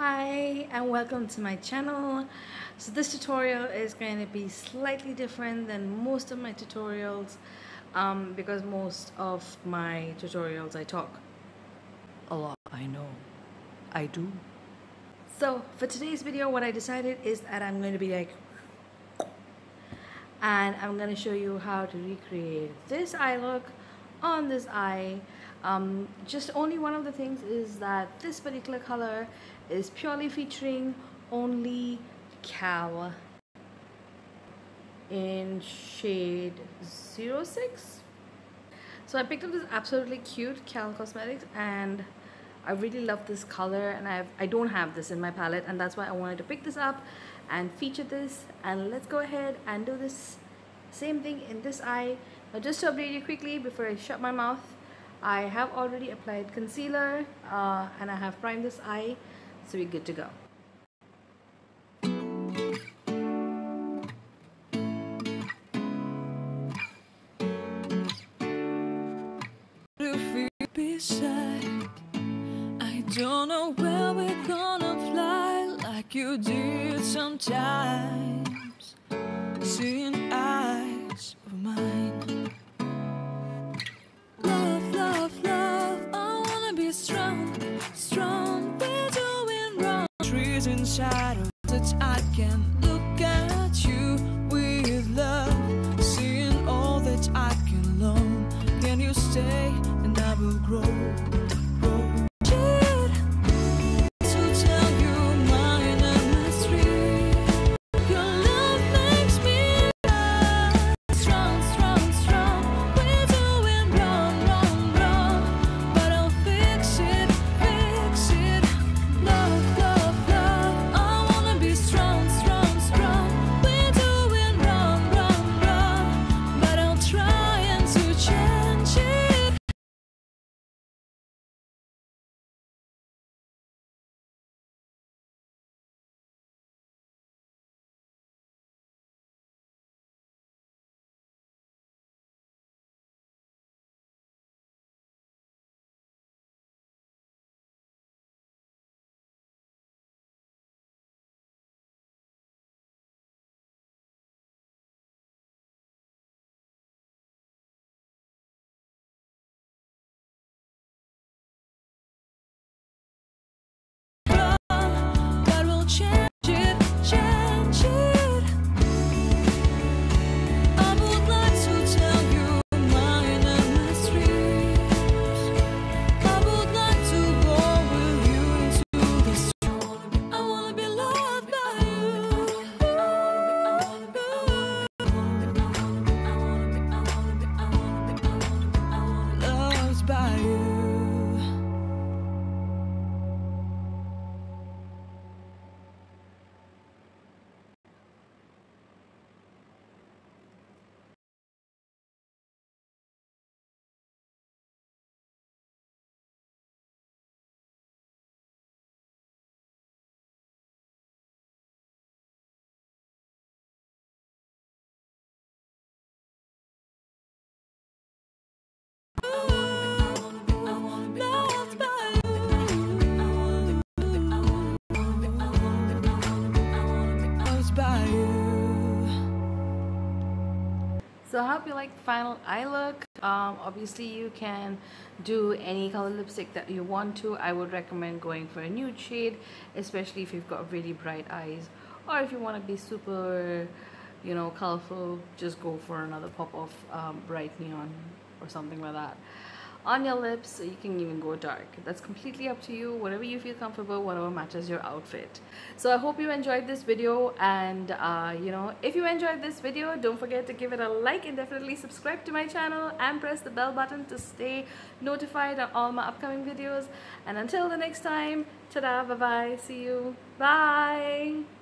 Hi and welcome to my channel. So this tutorial is going to be slightly different than most of my tutorials because most of my tutorials I talk a lot. I know I do. So for today's video what I decided is that I'm going to be like, and I'm going to show you how to recreate this eye look on this eye. Just only one of the things is that this particular color is purely featuring only Cal in shade 06. So I picked up this absolutely cute Cal Cosmetics and I really love this color, and I don't have this in my palette, and that's why I wanted to pick this up and feature this. And let's go ahead and do this same thing in this eye. Now just to update you quickly before I shut my mouth, I have already applied concealer and I have primed this eye, so we're good to go. I don't know where we're gonna fly like you did sometimes, seeing eyes of mine. Love, love, love, I wanna be strong, strong. We're doing wrong. Trees inside of that I can look at you with love, seeing all that I can learn. Can you stay and I will grow? So I hope you like the final eye look. Obviously you can do any color lipstick that you want to. I would recommend going for a nude shade, especially if you've got really bright eyes, or if you want to be super, you know, colorful, just go for another pop of bright neon or something like that on your lips. You can even go dark. That's completely up to you, whatever you feel comfortable, whatever matches your outfit. So I hope you enjoyed this video, and you know, if you enjoyed this video, don't forget to give it a like and definitely subscribe to my channel and press the bell button to stay notified on all my upcoming videos. And until the next time, ta-da, bye bye, see you, bye.